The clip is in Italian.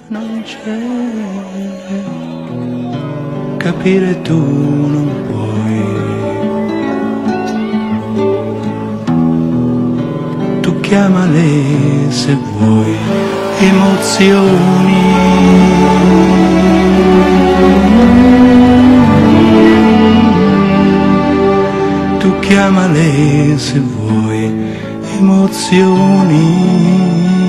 non c'è, capire tu non puoi. Tu chiamale se vuoi emozioni, tu chiamale se vuoi emozioni.